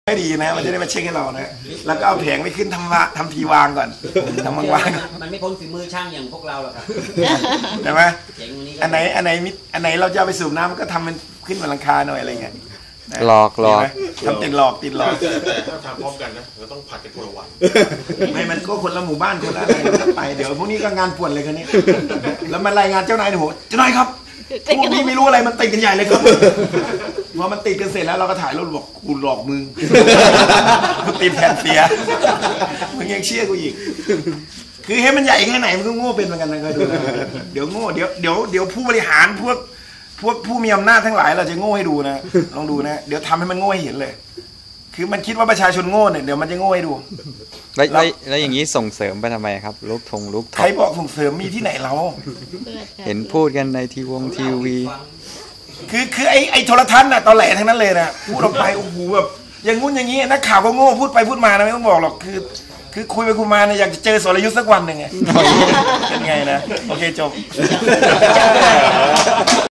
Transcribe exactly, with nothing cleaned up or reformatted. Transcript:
ไม่ดีนะมันจะได้มาเช็คให้เรานะแล้วก็เอาแผงไปขึ้นทำวาทำทีวางก่อนทำวางวางมันไม่พ้นฝีมือช่างอย่างพวกเราหรอกครับใช่ไหมอันไหนอันไหนมิอันไหนเราจะไปสูบน้ำก็ทำมันขึ้นบนหลังคาหน่อยอะไรเงี้ยหลอกหลอกทำติดหลอกติดหลอกแต่ถ้าทำพร้อมกันนะเราต้องผัดกันคนละวันไม่มันก็คนละหมู่บ้านคนละอะไรไปเดี๋ยวพวกนี้ก็งานป่วนเลยคนนี้แล้วมันรายงานเจ้านายโหเจ้านายครับพวกนี้ไม่รู้อะไรมันติดกันใหญ่เลยครับพอมันติดกันเสร็จแล้วเราก็ถ่ายรูปบอกกูหลอกมึงกูติดแผ่นเสียมึงยังเชื่อกูอีกคือให้มันใหญ่แค่ไหนมันก็โง่เป็นเหมือนกันนะก็ดูเดี๋ยวโง่เดี๋ยวเดี๋ยวเดี๋ยวผู้บริหารพวกพวกผู้มีอำนาจทั้งหลายเราจะโง่ให้ดูนะลองดูนะเดี๋ยวทำให้มันโง่ให้เห็นเลยคือมันคิดว่าประชาชนโง่เนี่ยเดี๋ยวมันจะโง่ให้ดูแล้วแล้วอย่างนี้ส่งเสริมไปทำไมครับลูกทงลูกทใครบอกส่งเสริมมีที่ไหนเราเห็นพูดกันในทีวงทีวีคือคือไอ้ไอ้โทรทัศน์น่ะตอนแหลทั้งนั้นเลยนะพูดออกไปโอ้โหแบบอย่างงู้นอย่างนี้นักข่าวก็โง่พูดไปพูดมานะไม่ต้องบอกหรอกคือคือคุยไปคุยมาเนี่ยอยากจะเจอสรยุทธ์สักวันหนึ่งไงเป็นไงนะโอเคจบ